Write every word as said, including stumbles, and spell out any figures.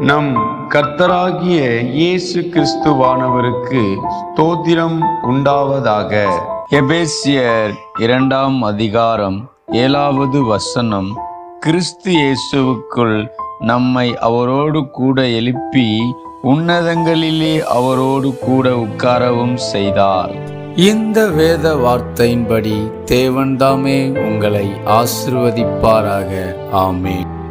நம் கர்த்தராகிய இயேசு கிறிஸ்துவானவருக்கு ஸ்தோத்திரம் உண்டாவதாக. எபேசியர் இரண்டாம் அதிகாரம் ஏழாவது வசனம். கிறிஸ்து இயேசுவுக்குள் நம்மை அவரோடு கூட எழுப்பி உன்னதங்களிலே அவரோடு கூட உட்காரவும் செய்தார். இந்த வேத வார்த்தையின்படி தேவன் தாமே உங்களை ஆசீர்வதிப்பாராக. ஆமென்.